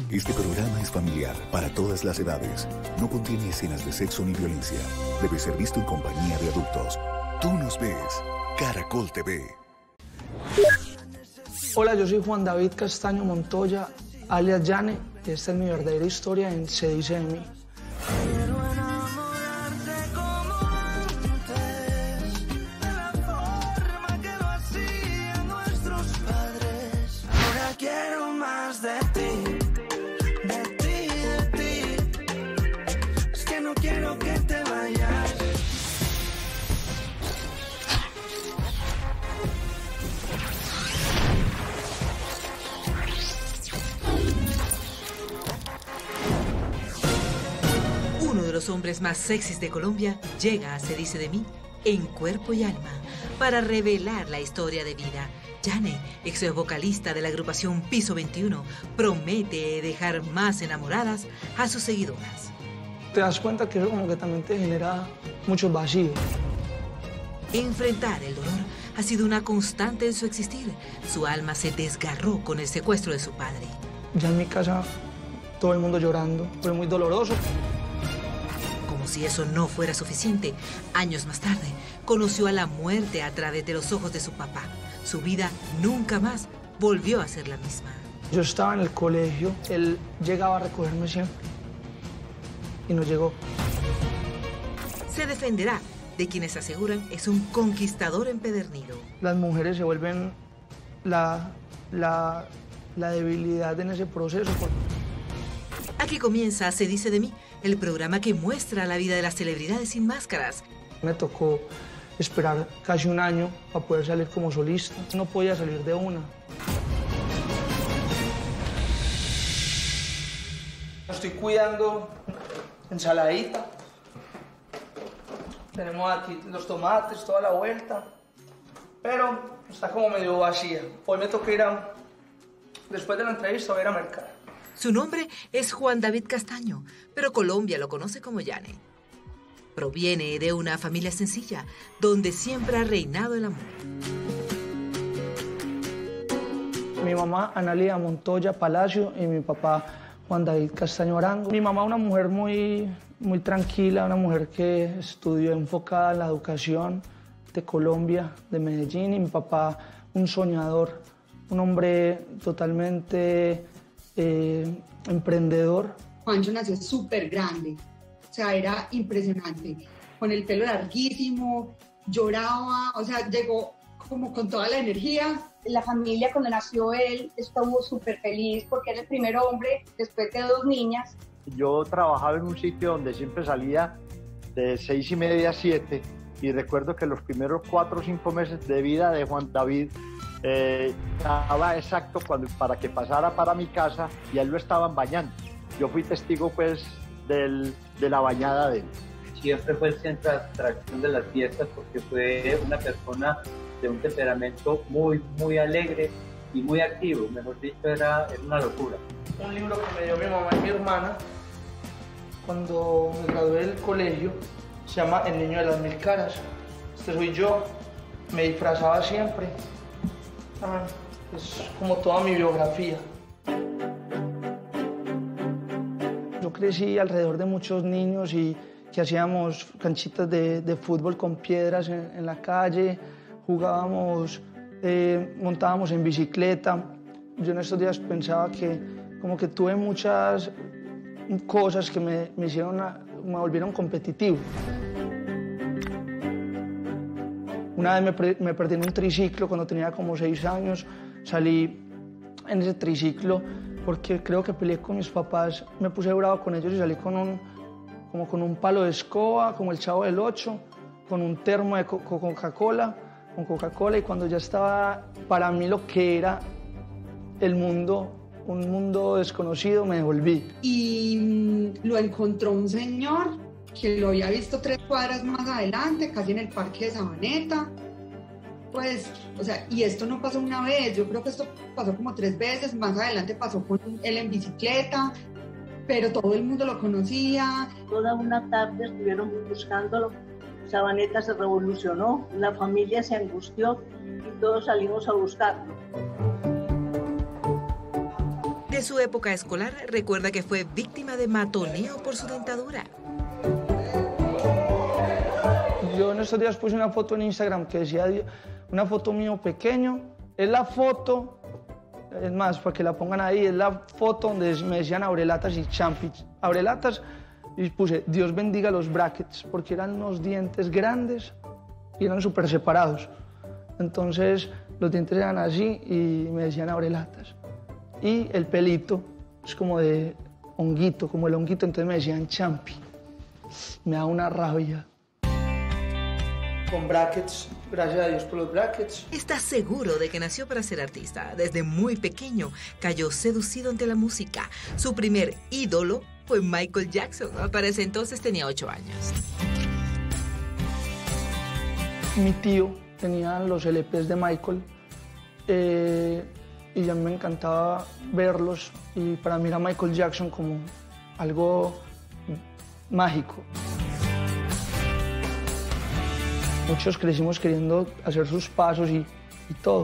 Este programa es familiar para todas las edades. No contiene escenas de sexo ni violencia. Debe ser visto en compañía de adultos. Tú nos ves. Caracol TV. Hola, yo soy Juan David Castaño Montoya, alias Yane. Esta es mi verdadera historia en Se dice de mí. Uno de los hombres más sexys de Colombia llega a Se dice de mí en cuerpo y alma para revelar la historia de vida. Yane, ex vocalista de la agrupación Piso 21, promete dejar más enamoradas a sus seguidoras. Te das cuenta que eso como que también te genera muchos vacíos. Enfrentar el dolor ha sido una constante en su existir. Su alma se desgarró con el secuestro de su padre. Ya en mi casa, todo el mundo llorando. Fue muy doloroso. Como si eso no fuera suficiente, años más tarde, conoció a la muerte a través de los ojos de su papá. Su vida nunca más volvió a ser la misma. Yo estaba en el colegio, él llegaba a recogerme siempre y no llegó. Se defenderá de quienes aseguran es un conquistador empedernido. Las mujeres se vuelven la debilidad en ese proceso. Aquí comienza Se dice de mí, el programa que muestra la vida de las celebridades sin máscaras. Me tocó esperar casi un año para poder salir como solista. No podía salir de una. Estoy cuidando ensaladita. Tenemos aquí los tomates, toda la vuelta. Pero está como medio vacía. Hoy me toca ir después de la entrevista, voy a ir a mercar. Su nombre es Juan David Castaño, pero Colombia lo conoce como Yane. Proviene de una familia sencilla, donde siempre ha reinado el amor. Mi mamá, Analia Montoya Palacio, y mi papá, Juan David Castaño Arango. Mi mamá, una mujer muy tranquila, una mujer que estudió enfocada en la educación de Colombia, de Medellín, y mi papá, un soñador, un hombre totalmente emprendedor. Juancho nació súper grande, o sea, era impresionante, con el pelo larguísimo, lloraba, o sea, llegó como con toda la energía. La familia, cuando nació él, estuvo súper feliz porque era el primer hombre después de 2 niñas. Yo trabajaba en un sitio donde siempre salía de 6:30 a 7 y recuerdo que los primeros 4 o 5 meses de vida de Juan David estaba exacto para que pasara para mi casa y a él lo estaban bañando. Yo fui testigo pues de la bañada de él. Siempre fue el centro de atracción de las fiestas porque fue una persona de un temperamento muy alegre y muy activo, mejor dicho, era una locura. Un libro que me dio mi mamá y mi hermana cuando me gradué del colegio, se llama El niño de las 1000 caras. Este soy yo, me disfrazaba siempre. Es como toda mi biografía. Yo crecí alrededor de muchos niños y que hacíamos canchitas de fútbol con piedras en la calle, jugábamos, montábamos en bicicleta. Yo en estos días pensaba que como que tuve muchas cosas que me volvieron competitivo. Una vez me perdí en un triciclo cuando tenía como 6 años. Salí en ese triciclo porque creo que peleé con mis papás. Me puse bravo con ellos y salí con un palo de escoba, como el Chavo del 8, con un termo de Coca-Cola, y cuando ya estaba para mí lo que era el mundo, un mundo desconocido, me devolví. Y lo encontró un señor que lo había visto 3 cuadras más adelante, casi en el parque de Sabaneta. Pues, o sea, y esto no pasó una vez, yo creo que esto pasó como 3 veces, más adelante pasó con él en bicicleta, pero todo el mundo lo conocía. Toda una tarde estuvieron buscándolo, Sabaneta se revolucionó, la familia se angustió y todos salimos a buscarlo. De su época escolar, recuerda que fue víctima de matoneo por su dentadura. Yo en estos días puse una foto en Instagram que decía, una foto mío pequeño, es la foto, es más, para que la pongan ahí, es la foto donde me decían abrelatas y champis. Abrelatas, y puse, Dios bendiga los brackets, porque eran unos dientes grandes y eran súper separados. Entonces, los dientes eran así y me decían abrelatas. Y el pelito es como de honguito, como el honguito, entonces me decían champi. Me da una rabia. Con brackets, gracias a Dios por los brackets. Está seguro de que nació para ser artista. Desde muy pequeño cayó seducido ante la música. Su primer ídolo fue Michael Jackson. Para ese entonces tenía 8 años. Mi tío tenía los LPs de Michael y ya me encantaba verlos. Y para mí era Michael Jackson como algo mágico. Muchos crecimos queriendo hacer sus pasos y todo.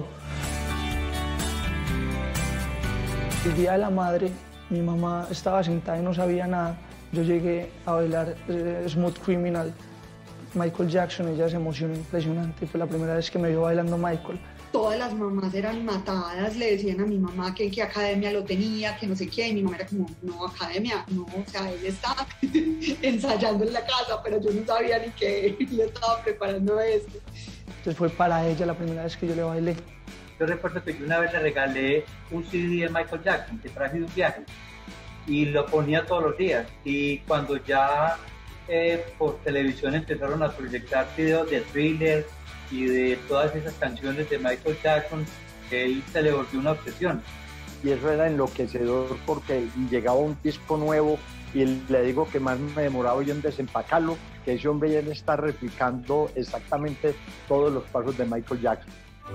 El Día de la Madre, mi mamá estaba sentada y no sabía nada. Yo llegué a bailar Smooth Criminal, Michael Jackson, ella se emocionó impresionante. Fue la primera vez que me vio bailando Michael. Todas las mamás eran matadas, le decían a mi mamá que en qué academia lo tenía, que no sé qué, y mi mamá era como, no, academia, no, o sea, él estaba ensayando en la casa, pero yo no sabía ni que él estaba preparando esto. Entonces fue para ella la primera vez que yo le bailé. Yo recuerdo que yo una vez le regalé un CD de Michael Jackson que traje de un viaje y lo ponía todos los días, y cuando ya por televisión empezaron a proyectar videos de Thriller y de todas esas canciones de Michael Jackson, él se le volvió una obsesión. Y eso era enloquecedor porque llegaba un disco nuevo y le digo que más me demoraba yo en desempacarlo, que ese hombre ya está replicando exactamente todos los pasos de Michael Jackson.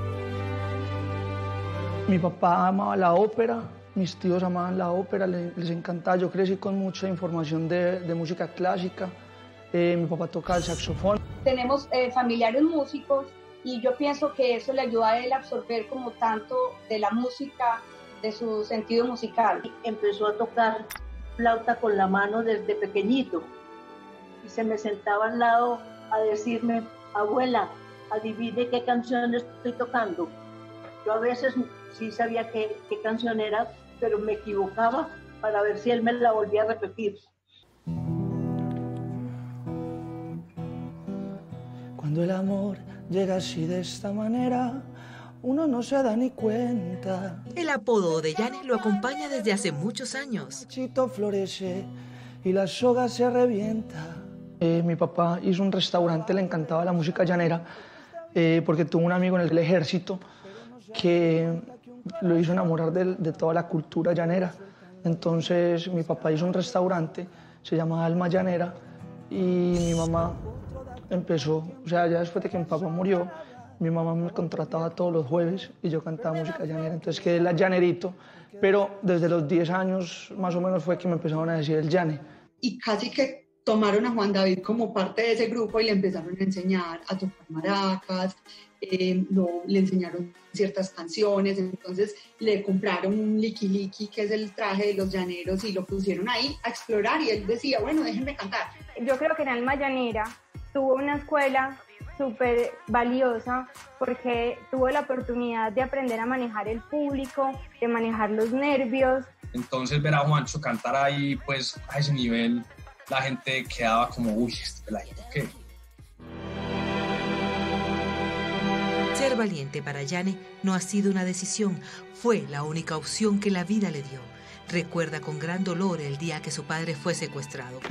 Mi papá amaba la ópera, mis tíos amaban la ópera, les encantaba. Yo crecí con mucha información de música clásica. Mi papá tocaba el saxofón. Tenemos familiares músicos y yo pienso que eso le ayuda a él a absorber como tanto de la música, de su sentido musical. Empezó a tocar flauta con la mano desde pequeñito y se me sentaba al lado a decirme, abuela, adivine qué canción estoy tocando. Yo a veces sí sabía qué canción era, pero me equivocaba para ver si él me la volvía a repetir. Cuando el amor llega así de esta manera, uno no se da ni cuenta. El apodo de Yane lo acompaña desde hace muchos años. El chito florece y la soga se revienta. Mi papá hizo un restaurante, le encantaba la música llanera, porque tuvo un amigo en el ejército que lo hizo enamorar de toda la cultura llanera. Entonces mi papá hizo un restaurante, se llama Alma Llanera, y mi mamá empezó, o sea, ya después de que mi papá murió, mi mamá me contrataba todos los jueves y yo cantaba música llanera, entonces quedé la llanerito, pero desde los 10 años más o menos fue que me empezaron a decir el llane. Y casi que tomaron a Juan David como parte de ese grupo y le empezaron a enseñar a tocar maracas, le enseñaron ciertas canciones, entonces le compraron un liqui liqui, que es el traje de los llaneros, y lo pusieron ahí a explorar, y él decía, bueno, déjenme cantar. Yo creo que en Alma Llanera tuvo una escuela súper valiosa porque tuvo la oportunidad de aprender a manejar el público, de manejar los nervios. Entonces ver a Juancho cantar ahí, pues a ese nivel, la gente quedaba como, uy, este peladito, ¿qué? Ser valiente para Yane no ha sido una decisión, fue la única opción que la vida le dio. Recuerda con gran dolor el día que su padre fue secuestrado.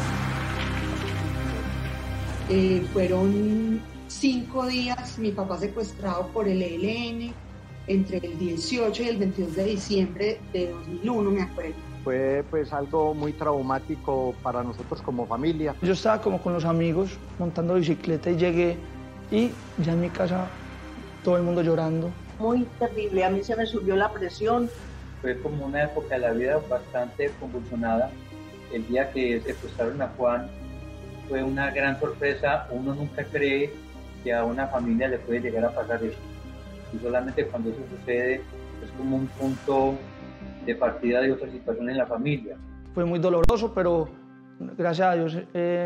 Fueron 5 días mi papá secuestrado por el ELN entre el 18 y el 22 de diciembre de 2001, me acuerdo. Fue pues algo muy traumático para nosotros como familia. Yo estaba como con los amigos montando bicicleta y llegué y ya en mi casa todo el mundo llorando. Muy terrible, a mí se me subió la presión. Fue como una época de la vida bastante convulsionada. El día que secuestraron a Juan fue una gran sorpresa. Uno nunca cree que a una familia le puede llegar a pasar eso. Y solamente cuando eso sucede es como un punto partida de otra situación en la familia. Fue muy doloroso, pero gracias a Dios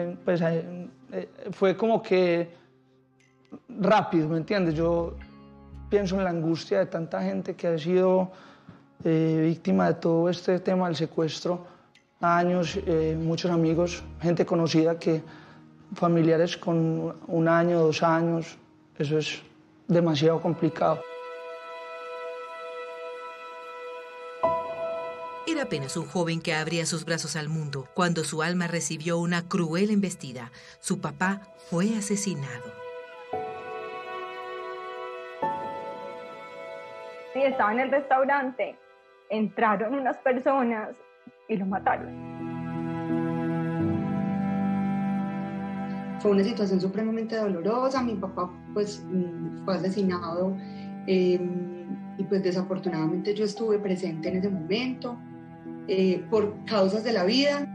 fue como que rápido, ¿me entiendes? Yo pienso en la angustia de tanta gente que ha sido víctima de todo este tema del secuestro, años, muchos amigos, gente conocida, familiares con 1 año, 2 años, eso es demasiado complicado. Era apenas un joven que abría sus brazos al mundo cuando su alma recibió una cruel embestida. Su papá fue asesinado. Sí, estaba en el restaurante, entraron unas personas y lo mataron. Fue una situación supremamente dolorosa. Mi papá pues fue asesinado y pues desafortunadamente yo estuve presente en ese momento por causas de la vida.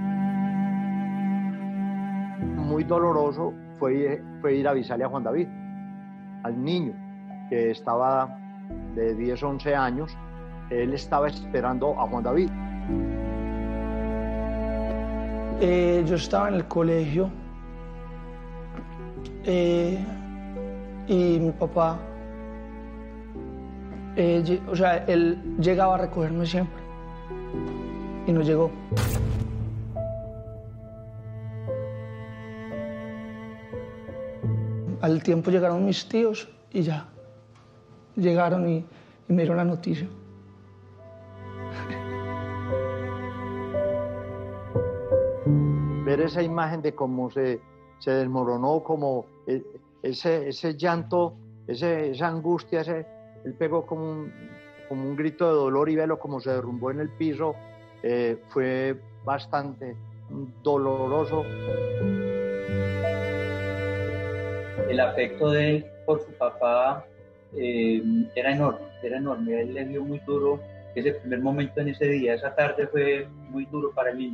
Muy doloroso fue ir a avisarle a Juan David, al niño que estaba de 10 o 11 años. Él estaba esperando a Juan David. Yo estaba en el colegio y mi papá, él llegaba a recogerme siempre y no llegó. Al tiempo llegaron mis tíos y ya llegaron y me dieron la noticia. Ver esa imagen de cómo se desmoronó, como ese llanto, esa angustia, él pegó como un grito de dolor y verlo como se derrumbó en el piso, fue bastante doloroso. El afecto de él por su papá era enorme. A él le dio muy duro ese primer momento en ese día, esa tarde fue muy duro para el niño.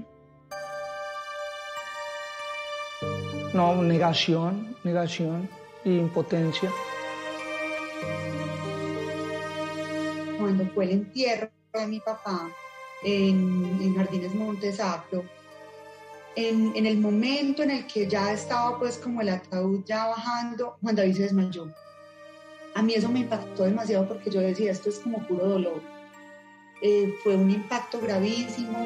No, negación e impotencia. Cuando fue el entierro de mi papá en Jardines Montesacro, en el momento en el que ya estaba pues como el ataúd ya bajando, Juan David se desmayó. A mí eso me impactó demasiado porque yo decía, esto es como puro dolor. Fue un impacto gravísimo.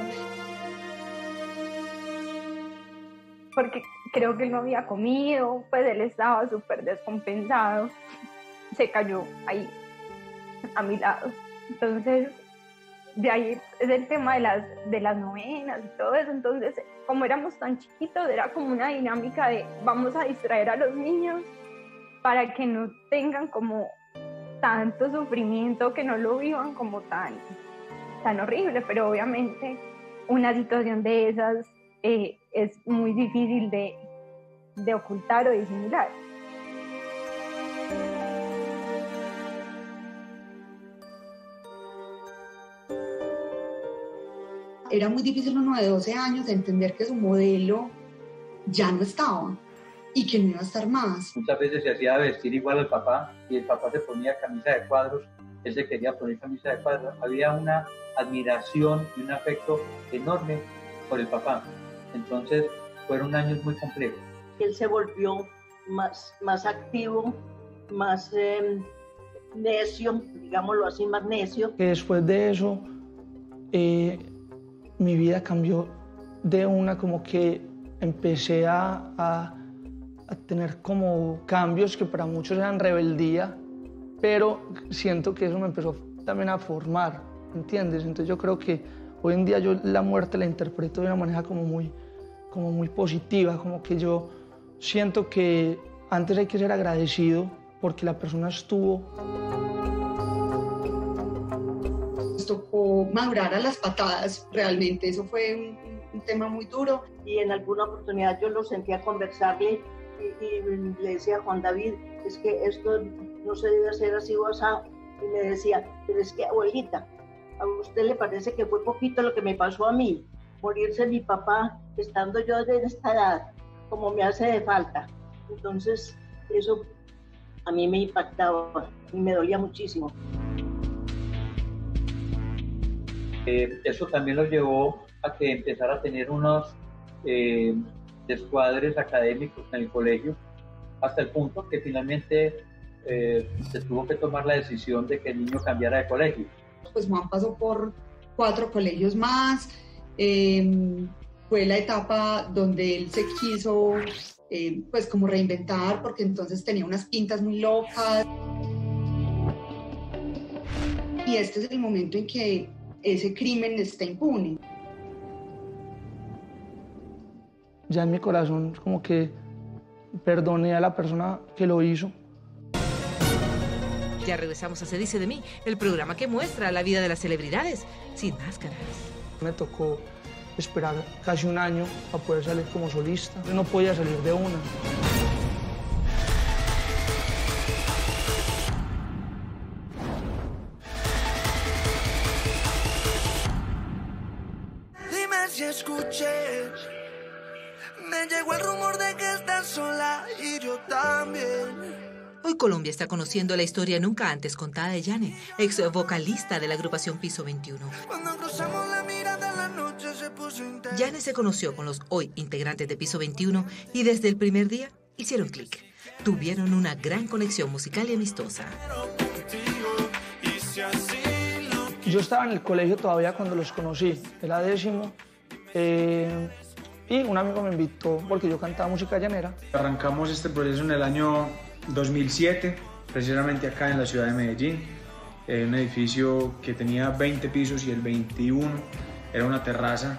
Porque creo que él no había comido, pues él estaba súper descompensado, se cayó ahí a mi lado. Entonces, de ahí es el tema de las novenas y todo eso. Entonces, como éramos tan chiquitos, era como una dinámica de vamos a distraer a los niños para que no tengan como tanto sufrimiento, que no lo vivan como tan horrible, pero obviamente una situación de esas es muy difícil de ocultar o disimular. Era muy difícil uno de 12 años de entender que su modelo ya no estaba y que no iba a estar más. Muchas veces se hacía vestir igual al papá y el papá se ponía camisa de cuadros, él se quería poner camisa de cuadros. Había una admiración y un afecto enorme por el papá. Entonces fueron años muy complejos. Él se volvió más activo, más necio, digámoslo así, más necio. Que después de eso, mi vida cambió de una, como que empecé a tener como cambios que para muchos eran rebeldía, pero siento que eso me empezó también a formar, ¿entiendes? Entonces yo creo que hoy en día yo la muerte la interpreto de una manera como muy positiva, como que yo siento que antes hay que ser agradecido porque la persona estuvo. Nos tocó madurar a las patadas, realmente, eso fue un tema muy duro. Y en alguna oportunidad yo lo sentía conversarle y le decía a Juan David, es que esto no se debe hacer así o así, y me decía, pero es que abuelita, ¿a usted le parece que fue poquito lo que me pasó a mí? Morirse mi papá, estando yo de esta edad, como me hace de falta. Entonces, eso a mí me impactaba y me dolía muchísimo. Eso también lo llevó a que empezara a tener unos descuadres académicos en el colegio, hasta el punto que finalmente se tuvo que tomar la decisión de que el niño cambiara de colegio. Pues Juan pasó por 4 colegios más, fue la etapa donde él se quiso pues como reinventar, porque entonces tenía unas pintas muy locas. Y este es el momento en que ese crimen está impune. Ya en mi corazón como que perdoné a la persona que lo hizo. Ya regresamos a Se dice de mí, el programa que muestra la vida de las celebridades sin máscaras. Me tocó esperar casi un año para poder salir como solista. Yo no podía salir de una. Dime si escuché, me llegó el rumor de que estás sola y yo también. Hoy Colombia está conociendo la historia nunca antes contada de Yane, ex vocalista de la agrupación Piso 21. Yane se conoció con los hoy integrantes de Piso 21 y desde el primer día hicieron clic. Tuvieron una gran conexión musical y amistosa. Yo estaba en el colegio todavía cuando los conocí, era 10º, y un amigo me invitó porque yo cantaba música llanera. Arrancamos este proceso en el año 2007, precisamente acá en la ciudad de Medellín, en un edificio que tenía 20 pisos y el 21 era una terraza,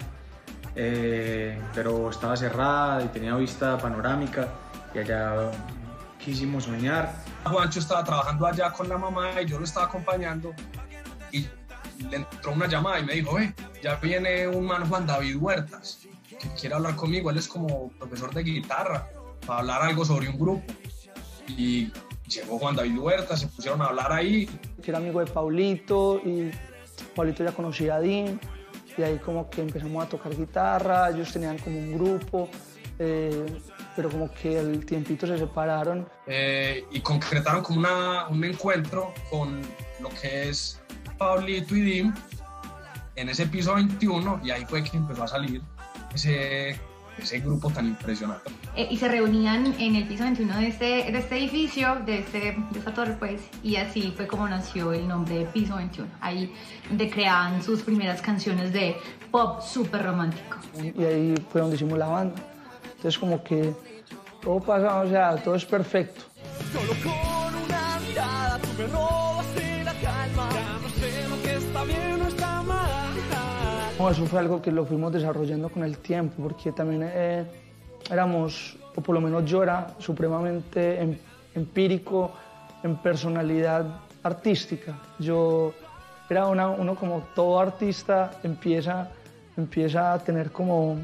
pero estaba cerrada y tenía vista panorámica y allá quisimos soñar. Juancho estaba trabajando allá con la mamá y yo lo estaba acompañando y le entró una llamada y me dijo, ya viene un man Juan David Huertas que quiere hablar conmigo, él es como profesor de guitarra, para hablar algo sobre un grupo. Y llegó Juan David Huertas, se pusieron a hablar ahí. Que era amigo de Paulito y Paulito ya conocía a Dean y ahí como que empezamos a tocar guitarra, ellos tenían como un grupo, pero como que al tiempito se separaron. Y concretaron como un encuentro con lo que es Paulito y Dean en ese Piso 21 y ahí fue que empezó a salir ese grupo tan impresionante. Y se reunían en el Piso 21 de este edificio, de esta torre, pues, y así fue como nació el nombre de Piso 21. Ahí donde creaban sus primeras canciones de pop súper romántico. Y ahí fue donde hicimos la banda. Entonces como que todo pasa, o sea, todo es perfecto. Solo con una mirada tú me robaste la calma. Ya no sé lo que está bien o está mal. No, eso fue algo que lo fuimos desarrollando con el tiempo, porque también éramos, o por lo menos yo era supremamente empírico en personalidad artística. Yo era uno como todo artista empieza a tener como,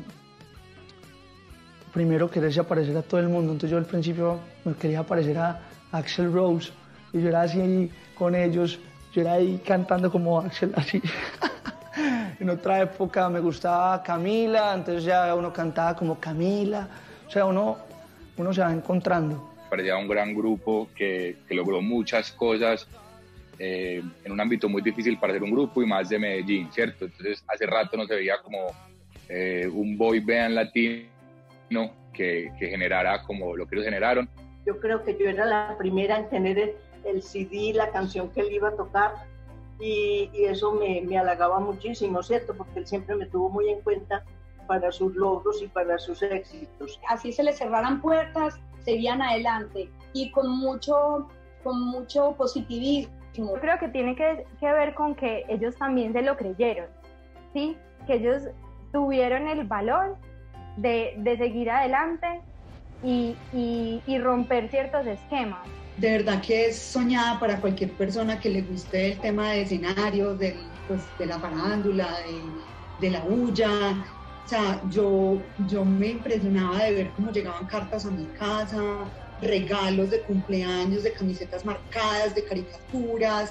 primero quererse parecer a todo el mundo. Entonces yo al principio me quería parecer a Axl Rose y yo era así con ellos, yo era ahí cantando como Axl, así. En otra época me gustaba Camila, entonces ya uno cantaba como Camila, o sea, uno se va encontrando. Parecía un gran grupo que logró muchas cosas en un ámbito muy difícil para ser un grupo y más de Medellín, ¿cierto? Entonces hace rato no se veía como un boy band latino que generara como lo que ellos generaron. Yo creo que yo era la primera en tener el CD, la canción que él iba a tocar. Y eso me halagaba muchísimo, ¿cierto? Porque él siempre me tuvo muy en cuenta para sus logros y para sus éxitos. Así se les cerraran puertas, seguían adelante y con mucho positivismo. Yo creo que tiene que ver con que ellos también se lo creyeron, ¿sí? Que ellos tuvieron el valor de seguir adelante y romper ciertos esquemas. De verdad que es soñada para cualquier persona que le guste el tema de escenarios, de la farándula, de la bulla. O sea, yo me impresionaba de ver cómo llegaban cartas a mi casa, regalos de cumpleaños, de camisetas marcadas, de caricaturas.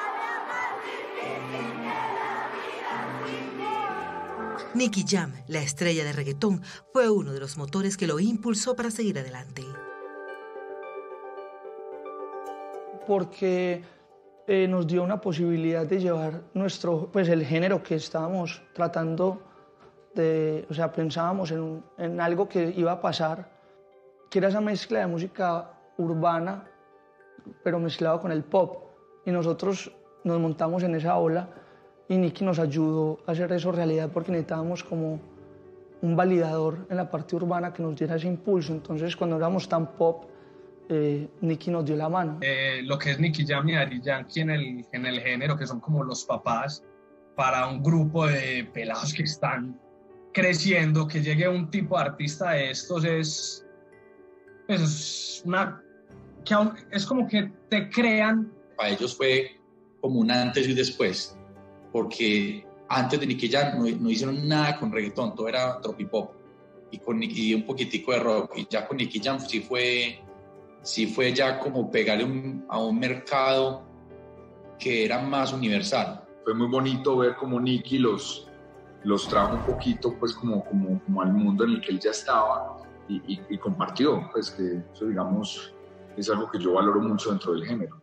Nicky Jam, la estrella de reggaetón, fue uno de los motores que lo impulsó para seguir adelante. Porque nos dio una posibilidad de llevar pues el género que estábamos tratando de, o sea, pensábamos en algo que iba a pasar, que era esa mezcla de música urbana, pero mezclado con el pop. Y nosotros nos montamos en esa ola y Nicky nos ayudó a hacer eso realidad porque necesitábamos como un validador en la parte urbana que nos diera ese impulso. Entonces, cuando éramos tan pop, Nicky nos dio la mano. Lo que es Nicky Jam y Daddy Yankee en el género, que son como los papás para un grupo de pelados que están creciendo, que llegue un tipo de artista de estos es como que te crean. Para ellos fue como un antes y después, porque antes de Nicky Jam no hicieron nada con reggaetón, todo era tropipop y un poquitico de rock, y ya con Nicky Jam sí fue ya como pegarle a un mercado que era más universal. Fue muy bonito ver cómo Nicky los trajo un poquito pues como al mundo en el que él ya estaba y compartió, pues que eso, digamos, es algo que yo valoro mucho dentro del género.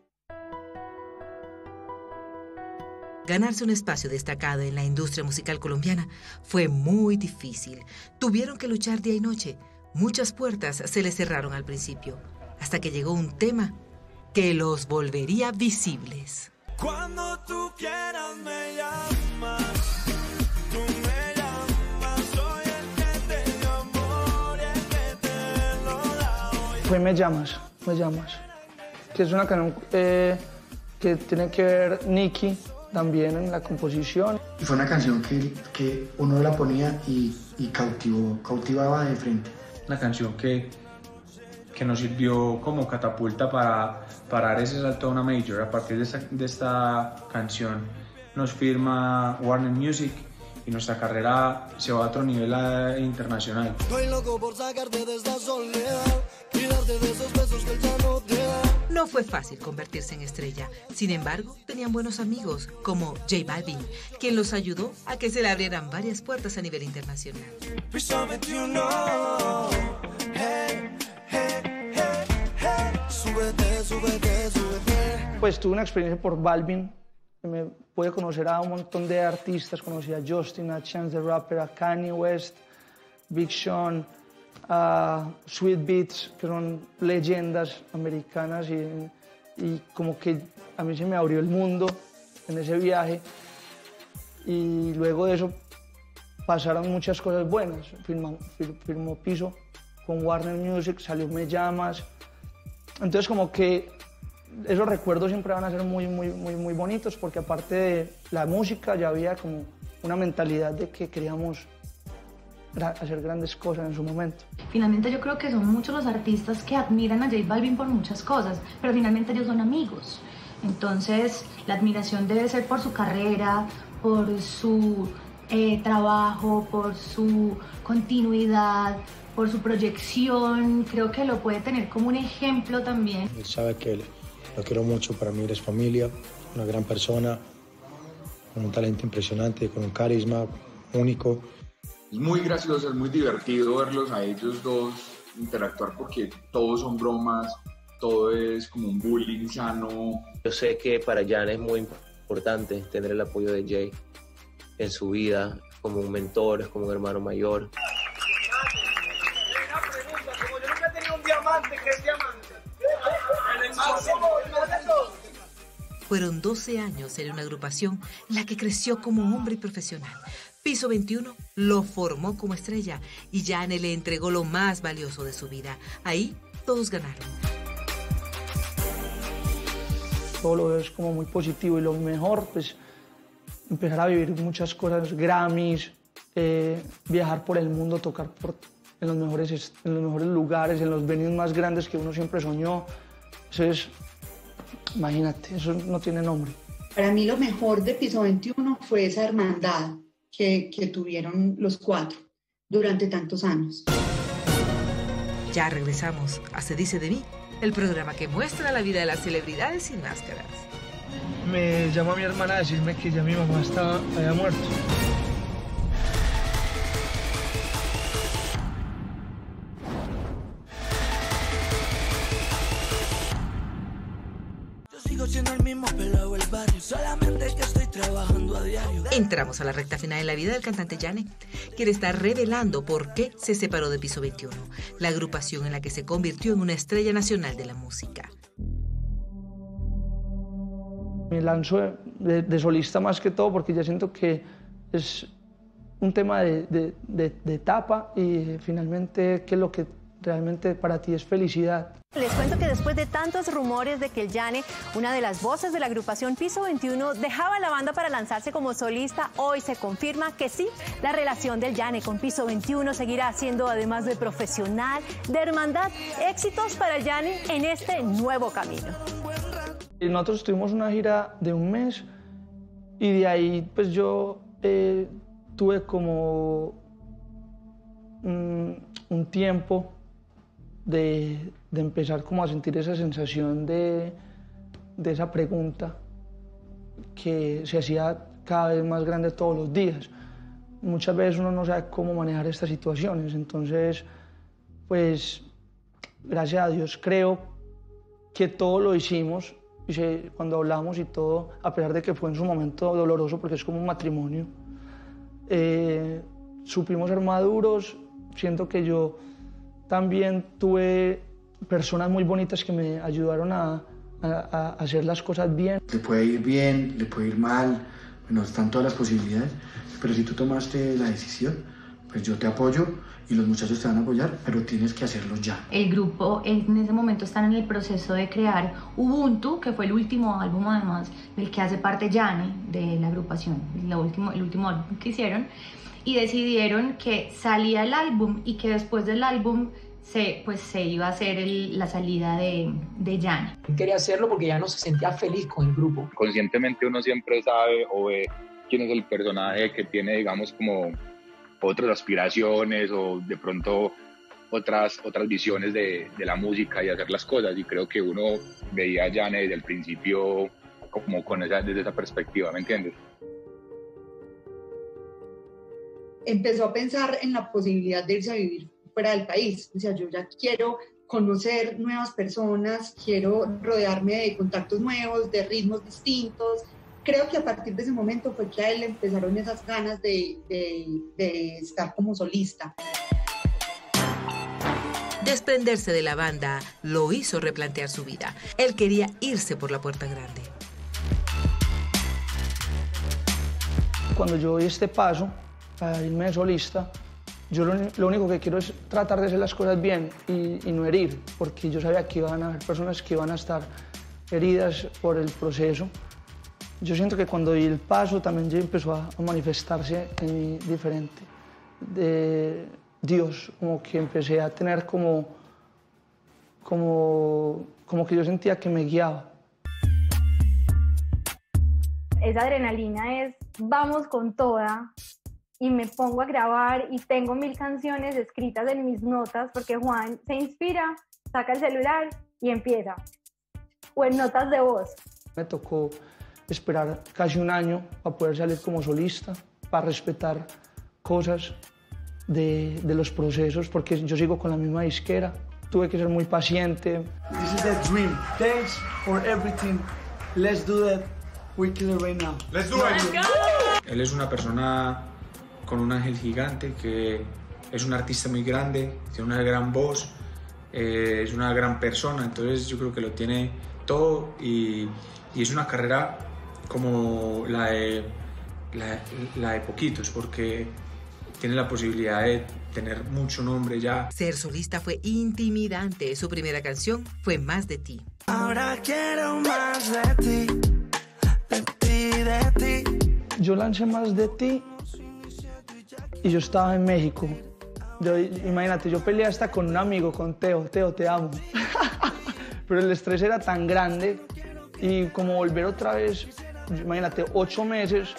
Ganarse un espacio destacado en la industria musical colombiana fue muy difícil. Tuvieron que luchar día y noche. Muchas puertas se les cerraron al principio, hasta que llegó un tema que los volvería visibles. Cuando tú quieras me llamas, tú me llamas, soy el que te dio amor y el que te lo da hoy. Fue Me llamas, que es una canción que tiene que ver Nicky también en la composición. Y fue una canción que uno la ponía y cautivaba de frente. Una canción que nos sirvió como catapulta para dar ese salto a una major. A partir de esta canción nos firma Warner Music y nuestra carrera se va a otro nivel internacional. Estoy loco por sacarte de esta soledad y darte de esos besos que él ya no te da. No fue fácil convertirse en estrella. Sin embargo, tenían buenos amigos, como J Balvin, quien los ayudó a que se le abrieran varias puertas a nivel internacional. Piso 21, hey, hey, hey, hey. Súbete. Pues tuve una experiencia por Balvin. Me pude conocer a un montón de artistas. Conocí a Justin, a Chance the Rapper, a Kanye West, Big Sean, a Sweet Beats, que son leyendas americanas, y como que a mí se me abrió el mundo en ese viaje. Y luego de eso pasaron muchas cosas buenas. Firmó Piso con Warner Music, salió Me Llamas. Entonces como que esos recuerdos siempre van a ser muy bonitos, porque aparte de la música ya había como una mentalidad de que queríamos hacer grandes cosas en su momento. Finalmente yo creo que son muchos los artistas que admiran a J Balvin por muchas cosas, pero finalmente ellos son amigos. Entonces la admiración debe ser por su carrera, por su trabajo, por su continuidad, por su proyección. Creo que lo puede tener como un ejemplo también. Él sabe que lo quiero mucho, para mí eres familia, una gran persona, con un talento impresionante, con un carisma único. Es muy gracioso, es muy divertido verlos a ellos dos interactuar, porque todos son bromas, todo es como un bullying sano. Yo sé que para Jan es muy importante tener el apoyo de Jay en su vida, como un mentor, como un hermano mayor. Una pregunta, como yo nunca he tenido un diamante, ¿qué es diamante? Fueron 12 años en una agrupación la que creció como un hombre profesional. Piso 21 lo formó como estrella y Jane le entregó lo más valioso de su vida. Ahí todos ganaron. Todo lo veo es como muy positivo, y lo mejor, pues, empezar a vivir muchas cosas, Grammys, viajar por el mundo, tocar en los mejores lugares, en los venues más grandes que uno siempre soñó. Eso es, imagínate, eso no tiene nombre. Para mí lo mejor de Piso 21 fue esa hermandad que tuvieron los cuatro durante tantos años. Ya regresamos a Se Dice de Mí, el programa que muestra la vida de las celebridades sin máscaras. Me llamó mi hermana a decirme que ya mi mamá había muerto. Yo sigo Sigo siendo el mismo pelado del barrio, solamente que estoy trabajando a diario. Entramos a la recta final en la vida del cantante Yane, quien está revelando por qué se separó de Piso 21, la agrupación en la que se convirtió en una estrella nacional de la música. Me lanzo de solista más que todo porque ya siento que es un tema de etapa y finalmente qué es lo que realmente para ti es felicidad. Les cuento que después de tantos rumores de que el Yane, una de las voces de la agrupación Piso 21, dejaba la banda para lanzarse como solista, hoy se confirma que sí, la relación del Yane con Piso 21 seguirá siendo, además de profesional, de hermandad, éxitos para el Yane en este nuevo camino. Nosotros tuvimos una gira de un mes y de ahí pues yo tuve como un tiempo de empezar como a sentir esa sensación de esa pregunta que se hacía cada vez más grande todos los días. Muchas veces uno no sabe cómo manejar estas situaciones, entonces pues gracias a Dios creo que todo lo hicimos. Y cuando hablamos y todo, a pesar de que fue en su momento doloroso porque es como un matrimonio, supimos ser maduros. Siento que yo también tuve personas muy bonitas que me ayudaron a hacer las cosas bien. Le puede ir bien, le puede ir mal, bueno, están todas las posibilidades, pero si tú tomaste la decisión, pues yo te apoyo y los muchachos te van a apoyar, pero tienes que hacerlo ya. El grupo en ese momento está en el proceso de crear Ubuntu, que fue el último álbum además del que hace parte Yane de la agrupación, el último álbum que hicieron, y decidieron que salía el álbum y que después del álbum se iba a hacer la salida de Yane. Quería hacerlo porque ya no se sentía feliz con el grupo. Conscientemente uno siempre sabe o ve quién es el personaje que tiene, digamos, como otras aspiraciones o de pronto otras visiones de la música y hacer las cosas, y creo que uno veía a Yane desde el principio como desde esa perspectiva, ¿me entiendes? Empezó a pensar en la posibilidad de irse a vivir fuera del país. O sea, yo ya quiero conocer nuevas personas, quiero rodearme de contactos nuevos, de ritmos distintos. Creo que a partir de ese momento fue que a él le empezaron esas ganas de estar como solista. Desprenderse de la banda lo hizo replantear su vida. Él quería irse por la puerta grande. Cuando yo doy este paso a irme de solista, yo lo único que quiero es tratar de hacer las cosas bien y no herir, porque yo sabía que iban a haber personas que iban a estar heridas por el proceso. Yo siento que cuando di el paso también ya empezó a manifestarse en mí diferente. De Dios, como que empecé a tener como que yo sentía que me guiaba. Esa adrenalina es vamos con toda y me pongo a grabar y tengo 1000 canciones escritas en mis notas porque Juan se inspira, saca el celular y empieza. O en notas de voz. Me tocó esperar casi un año para poder salir como solista, para respetar cosas de los procesos, porque yo sigo con la misma disquera. Tuve que ser muy paciente. This is the dream. Thanks for everything. Let's do that. We kill it right now. Let's do it. Él es una persona con un ángel gigante, que es un artista muy grande, tiene una gran voz, es una gran persona, entonces yo creo que lo tiene todo y es una carrera como la de poquitos, porque tiene la posibilidad de tener mucho nombre ya. Ser solista fue intimidante. Su primera canción fue Más de ti. Ahora quiero más de ti, de ti, de ti. Yo lancé Más de ti y yo estaba en México. Imagínate, yo peleé hasta con un amigo, con Teo, te amo. Pero el estrés era tan grande y como volver otra vez, imagínate, 8 meses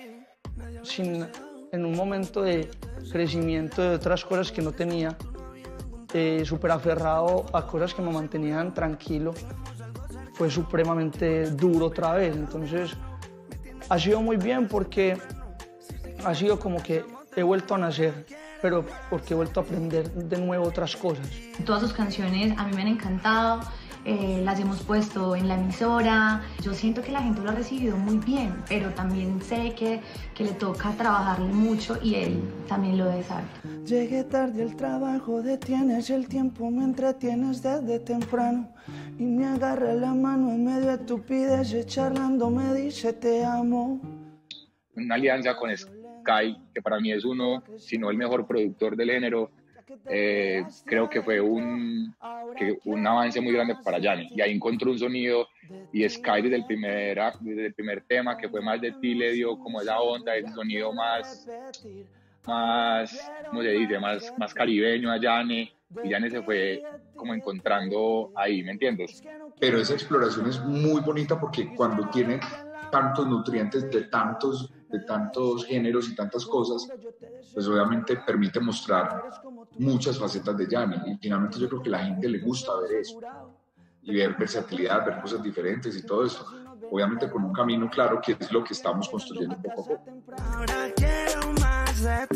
en un momento de crecimiento de otras cosas que no tenía, súper aferrado a cosas que me mantenían tranquilo, fue supremamente duro otra vez. Entonces ha sido muy bien porque ha sido como que he vuelto a nacer, pero porque he vuelto a aprender de nuevo otras cosas. Todas sus canciones a mí me han encantado. las hemos puesto en la emisora. Yo siento que la gente lo ha recibido muy bien, pero también sé que le toca trabajarle mucho y él también lo debe saber. Llegué tarde al trabajo, detienes el tiempo, me entretienes desde temprano y me agarra la mano en medio de estupideces, charlando me dice te amo. Una alianza con Sky, que para mí es uno, si no el mejor productor del género, creo que fue un avance muy grande para Yanni, y ahí encontró un sonido, y Sky desde el primer tema, que fue Más de ti, le dio como esa onda, ese sonido más ¿cómo se dice? Más caribeño a Yanni, y Yanni se fue como encontrando ahí, ¿me entiendes? Pero esa exploración es muy bonita porque cuando tiene tantos nutrientes de tantos géneros y tantas cosas, pues obviamente permite mostrar muchas facetas de Yanni, y finalmente yo creo que a la gente le gusta ver eso y ver versatilidad, ver cosas diferentes y todo esto, obviamente con un camino claro que es lo que estamos construyendo poco a poco. Ahora quiero más de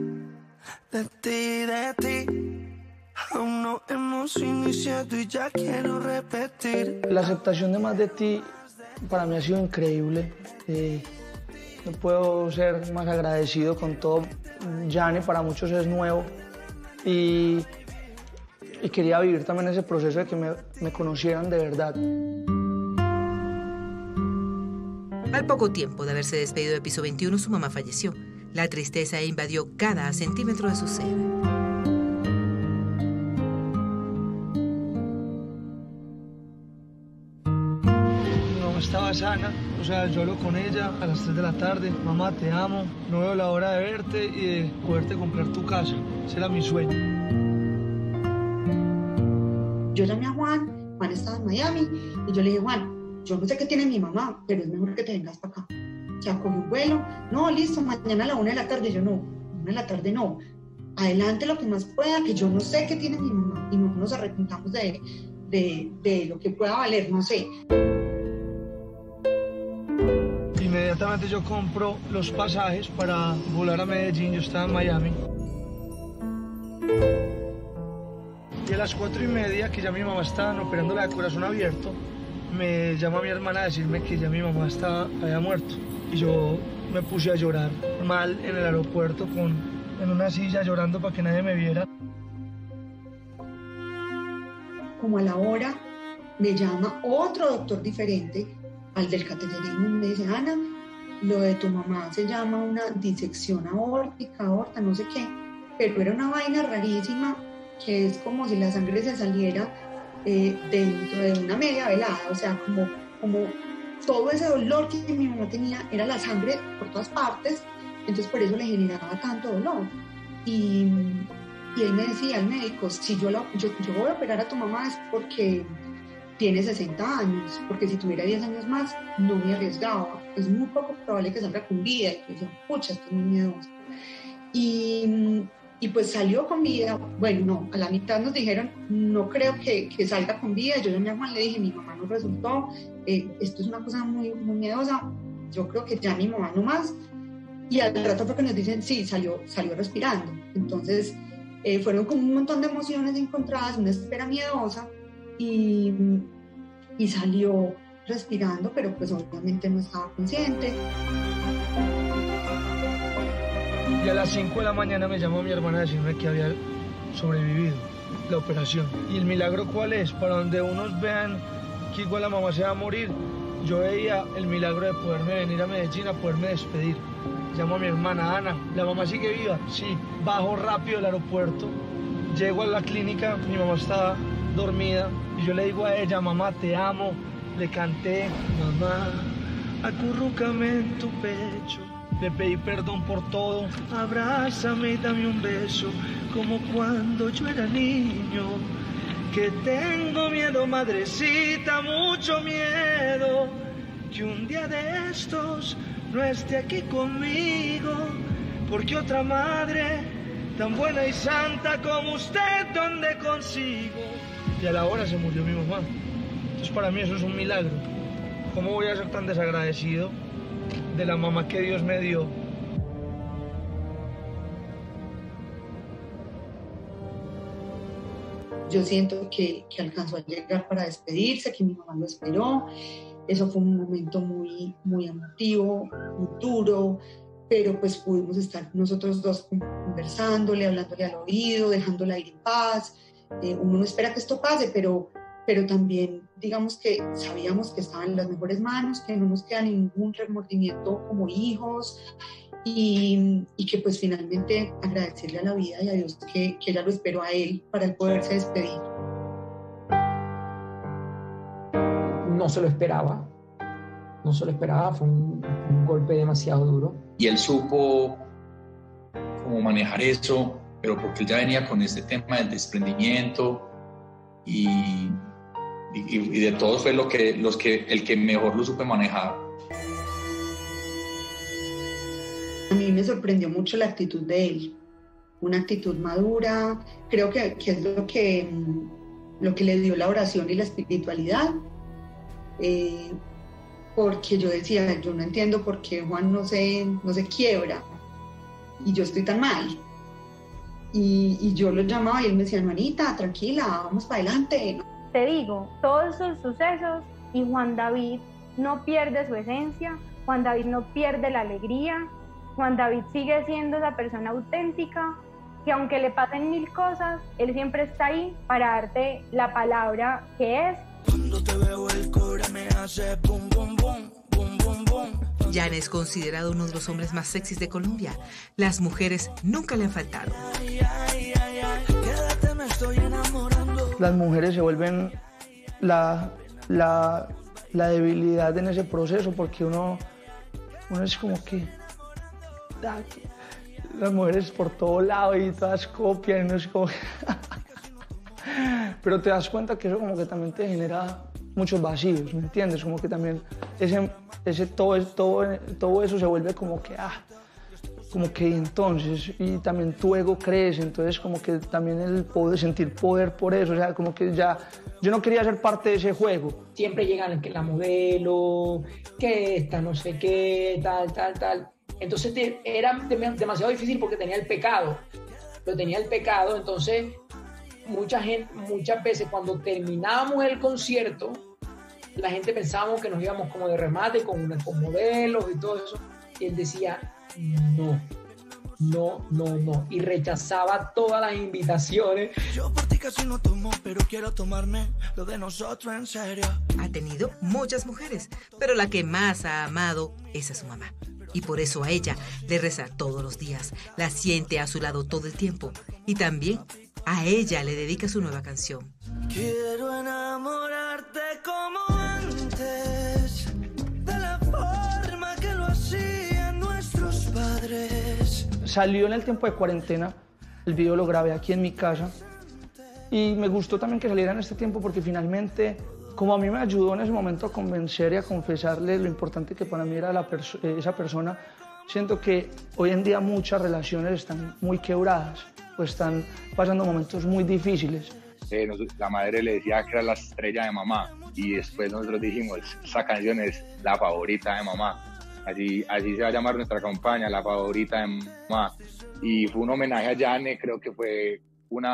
ti. Aún no hemos iniciado y ya quiero repetir. La aceptación de Más de ti para mí ha sido increíble. No puedo ser más agradecido con todo. Yanni para muchos es nuevo y quería vivir también ese proceso de que me conocieran de verdad. Al poco tiempo de haberse despedido de Piso 21, su mamá falleció. La tristeza invadió cada centímetro de su ser. Estaba sana, o sea, yo hablo con ella a las 3 de la tarde, mamá, te amo, no veo la hora de verte y de poderte comprar tu casa, ese era mi sueño. Yo llamé a Juan estaba en Miami, y yo le dije, Juan, yo no sé qué tiene mi mamá, pero es mejor que te vengas para acá. O sea, cogí un vuelo, no, listo, mañana a la 1 de la tarde, yo no, 1 de la tarde no, adelante lo que más pueda, que yo no sé qué tiene mi mamá, y no nos arrepentamos de lo que pueda valer, no sé. Inmediatamente yo compro los pasajes para volar a Medellín, yo estaba en Miami. Y a las 4:30, que ya mi mamá estaba operándola de corazón abierto, me llama mi hermana a decirme que ya mi mamá había muerto. Y yo me puse a llorar mal en el aeropuerto, en una silla llorando para que nadie me viera. Como a la hora me llama otro doctor diferente, al del cateterismo, y me dice, Ana, lo de tu mamá se llama una disección aórtica, aorta, no sé qué, pero era una vaina rarísima, que es como si la sangre se saliera dentro de una media velada, o sea, como todo ese dolor que mi mamá tenía, era la sangre por todas partes, entonces por eso le generaba tanto dolor. Y él me decía, el médico, si yo voy a operar a tu mamá es porque tiene 60 años, porque si tuviera 10 años más, no me arriesgaba. Es muy poco probable que salga con vida. Y yo decía, pucha, esto es muy miedoso. Y pues salió con vida. Bueno, no, a la mitad nos dijeron, no creo que salga con vida. Yo llamé a Juan, le dije, mi mamá no resultó, esto es una cosa muy, muy miedosa, yo creo que ya mi mamá no más. Y al rato fue que nos dicen, sí, salió respirando. Entonces, fueron como un montón de emociones encontradas, una espera miedosa, y salió respirando, pero pues obviamente no estaba consciente. Y a las 5 de la mañana me llamó mi hermana a decirme que había sobrevivido la operación. ¿Y el milagro cuál es? Para donde unos vean que igual la mamá se va a morir, yo veía el milagro de poderme venir a Medellín a poderme despedir. Llamo a mi hermana Ana, la mamá sigue viva, sí, bajo rápido del aeropuerto, llego a la clínica, mi mamá estaba dormida, y yo le digo a ella, mamá, te amo, le canté, mamá, acurrúcame en tu pecho, le pedí perdón por todo, abrázame y dame un beso, como cuando yo era niño, que tengo miedo, madrecita, mucho miedo, que un día de estos no esté aquí conmigo, porque otra madre tan buena y santa como usted, ¿dónde consigo? Y a la hora se murió mi mamá. Entonces para mí eso es un milagro. ¿Cómo voy a ser tan desagradecido de la mamá que Dios me dio? yo siento que alcanzó a llegar para despedirse, que mi mamá lo esperó. Eso fue un momento muy, muy emotivo, muy duro, pero pues pudimos estar nosotros dos conversándole, hablándole al oído, dejándola ir en paz. Uno no espera que esto pase, pero también digamos que sabíamos que estaba en las mejores manos, que no nos queda ningún remordimiento como hijos y que pues finalmente agradecerle a la vida y a Dios que ella lo esperó a él para él poderse despedir. No se lo esperaba, fue un golpe demasiado duro. Y él supo cómo manejar eso, pero porque él ya venía con este tema del desprendimiento y de todos fue el que mejor lo supe manejar. A mí me sorprendió mucho la actitud de él, una actitud madura, creo que es lo que le dio la oración y la espiritualidad, porque yo decía, yo no entiendo por qué Juan no se quiebra y yo estoy tan mal. Y yo lo llamaba y él me decía, hermanita, tranquila, vamos para adelante. Te digo, todos esos sucesos y Juan David no pierde su esencia, Juan David no pierde la alegría, Juan David sigue siendo esa persona auténtica que aunque le pasen 1000 cosas, él siempre está ahí para darte la palabra que es. Cuando te veo el core me hace bum bum bum, bum bum bum. Yane es considerado uno de los hombres más sexys de Colombia. Las mujeres nunca le han faltado. Quédate, me estoy enamorando. Las mujeres se vuelven la debilidad en ese proceso porque uno es como que las mujeres por todo lado y todas copian y uno es como pero te das cuenta que eso como que también te genera muchos vacíos, ¿me entiendes? Como que también todo eso se vuelve como que entonces, y también tu ego crece, entonces como que también el poder, sentir poder por eso, o sea, como que ya, yo no quería ser parte de ese juego. Siempre llegan que la modelo, que esta no sé qué, tal. Entonces era demasiado difícil porque tenía el pecado, entonces muchas veces cuando terminábamos el concierto, la gente pensábamos que nos íbamos como de remate con modelos y todo eso, y él decía no, y rechazaba todas las invitaciones. Yo por ti casi no tomo, pero quiero tomarme lo de nosotros en serio. Ha tenido muchas mujeres, pero la que más ha amado es a su mamá. Y por eso a ella le reza todos los días, la siente a su lado todo el tiempo. Y también a ella le dedica su nueva canción. Quiero enamorarte como antes, de la forma que lo hacían nuestros padres. Salió en el tiempo de cuarentena, el video lo grabé aquí en mi casa y me gustó también que saliera en este tiempo porque finalmente, como a mí me ayudó en ese momento a convencer y a confesarle lo importante que para mí era esa persona, siento que hoy en día muchas relaciones están muy quebradas, pues están pasando momentos muy difíciles. La madre le decía que era la estrella de mamá y después nosotros dijimos, esa canción es la favorita de mamá. Así se va a llamar nuestra campaña, la favorita de mamá. Y fue un homenaje a Yane, creo que fue un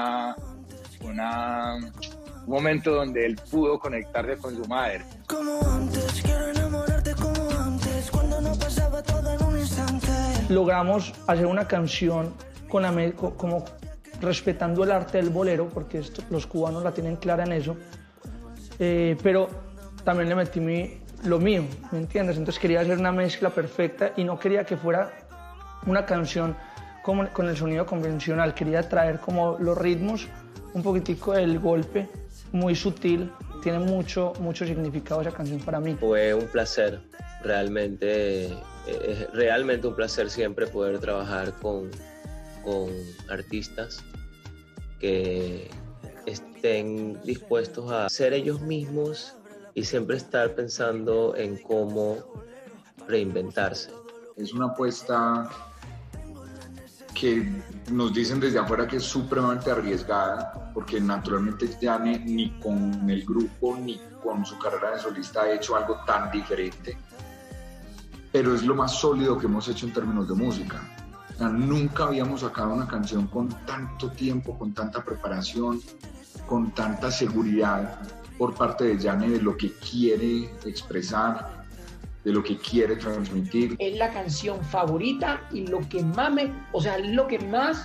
momento donde él pudo conectarse con su madre. Como antes, quiero enamorarte como antes, cuando no pasaba todo en un instante. Logramos hacer una canción como respetando el arte del bolero, porque los cubanos la tienen clara en eso, pero también le metí lo mío, ¿me entiendes? Entonces quería hacer una mezcla perfecta y no quería que fuera una canción con el sonido convencional, quería traer como los ritmos, un poquitico del golpe, muy sutil, tiene mucho significado esa canción para mí. Fue un placer, realmente, es realmente un placer siempre poder trabajar con artistas que estén dispuestos a ser ellos mismos y siempre estar pensando en cómo reinventarse. Es una apuesta que nos dicen desde afuera que es supremamente arriesgada, porque naturalmente Yane ni con el grupo ni con su carrera de solista ha hecho algo tan diferente, pero es lo más sólido que hemos hecho en términos de música. O sea, nunca habíamos sacado una canción con tanto tiempo, con tanta preparación, con tanta seguridad por parte de Yane de lo que quiere expresar, de lo que quiere transmitir. Es la canción favorita y lo que más lo que más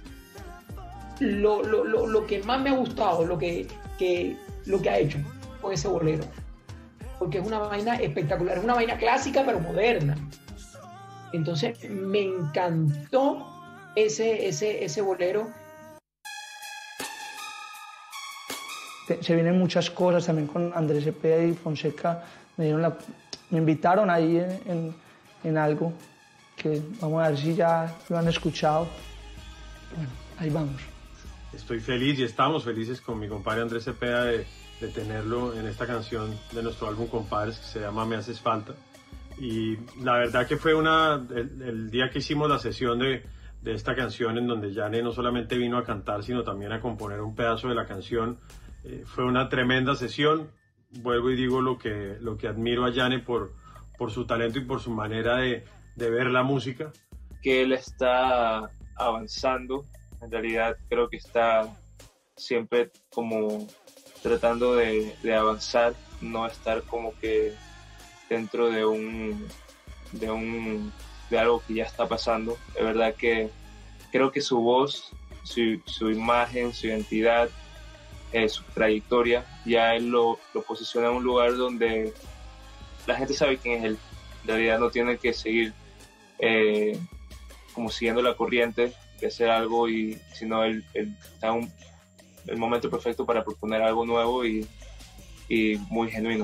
me ha gustado, lo que ha hecho con ese bolero. Porque es una vaina espectacular, es una vaina clásica pero moderna. Entonces me encantó ese bolero. Se vienen muchas cosas también con Andrés Cepeda y Fonseca. Me invitaron ahí en algo que vamos a ver si ya lo han escuchado. Bueno, ahí vamos. Estoy feliz y estamos felices con mi compadre Andrés Cepeda de tenerlo en esta canción de nuestro álbum Compadres que se llama Me Haces Falta. Y la verdad que fue el día que hicimos la sesión de esta canción, en donde Yane no solamente vino a cantar, sino también a componer un pedazo de la canción. Fue una tremenda sesión. Vuelvo y digo lo que admiro a Yane por su talento y por su manera de ver la música. Que él está avanzando, en realidad creo que está siempre como tratando de avanzar, no estar como que dentro de algo que ya está pasando. De verdad que creo que su voz, su imagen, su identidad, su trayectoria, ya él lo posiciona en un lugar donde la gente sabe quién es él. En realidad no tiene que seguir como siguiendo la corriente de hacer algo, sino él está en el momento perfecto para proponer algo nuevo y muy genuino.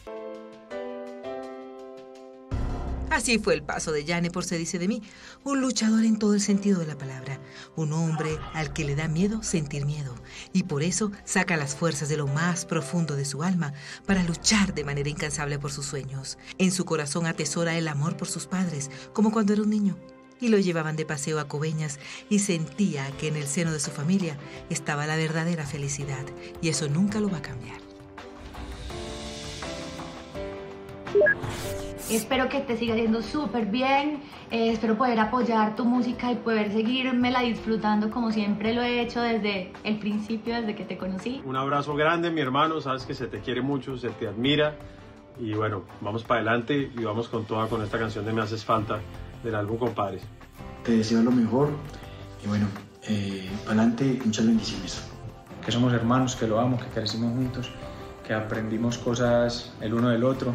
Así fue el paso de Yane por Se Dice de Mí, un luchador en todo el sentido de la palabra, un hombre al que le da miedo sentir miedo y por eso saca las fuerzas de lo más profundo de su alma para luchar de manera incansable por sus sueños. En su corazón atesora el amor por sus padres, como cuando era un niño, y lo llevaban de paseo a Coveñas y sentía que en el seno de su familia estaba la verdadera felicidad y eso nunca lo va a cambiar. Espero que te siga yendo súper bien, espero poder apoyar tu música y poder seguírmela disfrutando como siempre lo he hecho desde el principio, desde que te conocí. Un abrazo grande, mi hermano, sabes que se te quiere mucho, se te admira y bueno, vamos para adelante y vamos con toda con esta canción de Me Haces Falta del álbum Compadres. Te deseo lo mejor y bueno, para adelante y muchas bendiciones. Que somos hermanos, que lo amo, que crecimos juntos, que aprendimos cosas el uno del otro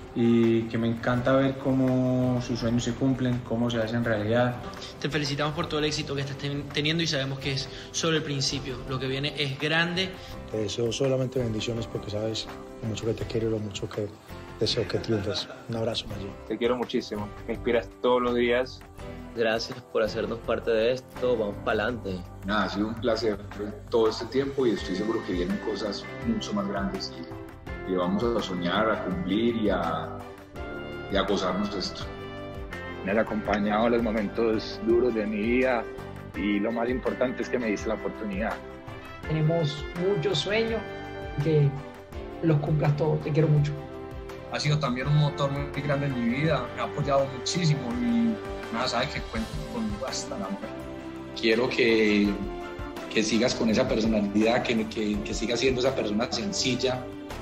y que me encanta ver cómo sus sueños se cumplen, cómo se hacen realidad. Te felicitamos por todo el éxito que estás teniendo y sabemos que es solo el principio, lo que viene es grande. Te deseo solamente bendiciones porque sabes lo mucho que te quiero y lo mucho que deseo que triunfes. Un abrazo, Maggi. Te quiero muchísimo, me inspiras todos los días. Gracias por hacernos parte de esto, vamos para adelante. Nada, ha sido un placer todo este tiempo y estoy seguro que vienen cosas mucho más grandes y vamos a soñar, a cumplir y a gozarnos de esto. Me has acompañado en los momentos duros de mi vida y lo más importante es que me diste la oportunidad. Tenemos muchos sueños, que los cumplas todos, te quiero mucho. Ha sido también un motor muy grande en mi vida, me ha apoyado muchísimo y nada, sabes que cuento conmigo hasta la muerte. Quiero que sigas con esa personalidad, que sigas siendo esa persona sencilla,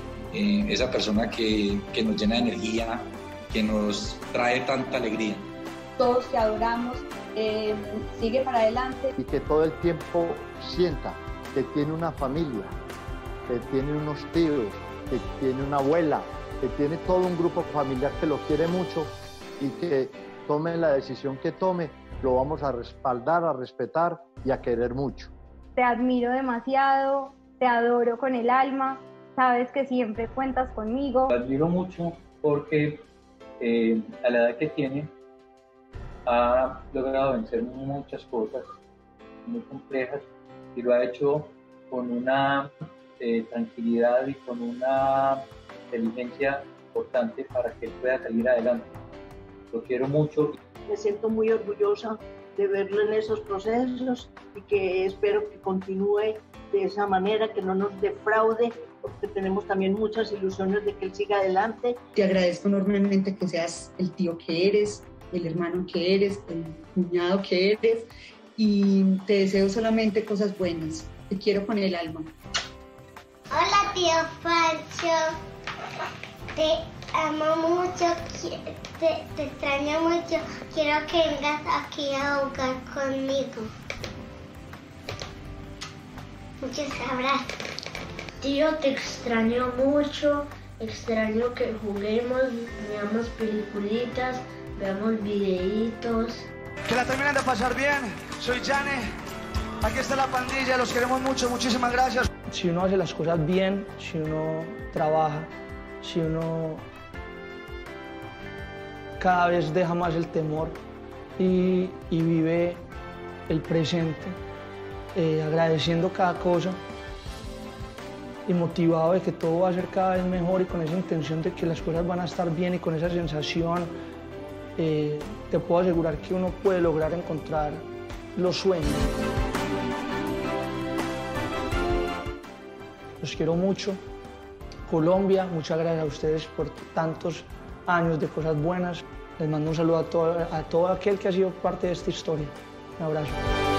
esa persona que nos llena de energía, que nos trae tanta alegría. Todos te adoramos, sigue para adelante. Y que todo el tiempo sienta que tiene una familia, que tiene unos tíos, que tiene una abuela, que tiene todo un grupo familiar que lo quiere mucho y que tome la decisión que tome, lo vamos a respaldar, a respetar y a querer mucho. Te admiro demasiado, te adoro con el alma, sabes que siempre cuentas conmigo. Te admiro mucho porque a la edad que tiene ha logrado vencer muchas cosas muy complejas y lo ha hecho con una tranquilidad y con una inteligencia importante para que pueda salir adelante. Lo quiero mucho. Me siento muy orgullosa de verlo en esos procesos y que espero que continúe de esa manera, que no nos defraude, porque tenemos también muchas ilusiones de que él siga adelante. Te agradezco enormemente que seas el tío que eres, el hermano que eres, el cuñado que eres y te deseo solamente cosas buenas. Te quiero con el alma. Hola, tío Pancho. Te amo mucho, te extraño mucho. Quiero que vengas aquí a jugar conmigo. Muchos abrazos. Tío, te extraño mucho. Extraño que juguemos, veamos peliculitas, veamos videitos. Que la terminen de pasar bien. Soy Jane. Aquí está la pandilla. Los queremos mucho. Muchísimas gracias. Si uno hace las cosas bien, si uno trabaja, si uno cada vez deja más el temor y vive el presente, agradeciendo cada cosa y motivado de que todo va a ser cada vez mejor y con esa intención de que las cosas van a estar bien y con esa sensación, te puedo asegurar que uno puede lograr encontrar los sueños. Los quiero mucho. Colombia, muchas gracias a ustedes por tantos años de cosas buenas. Les mando un saludo a todo aquel que ha sido parte de esta historia. Un abrazo.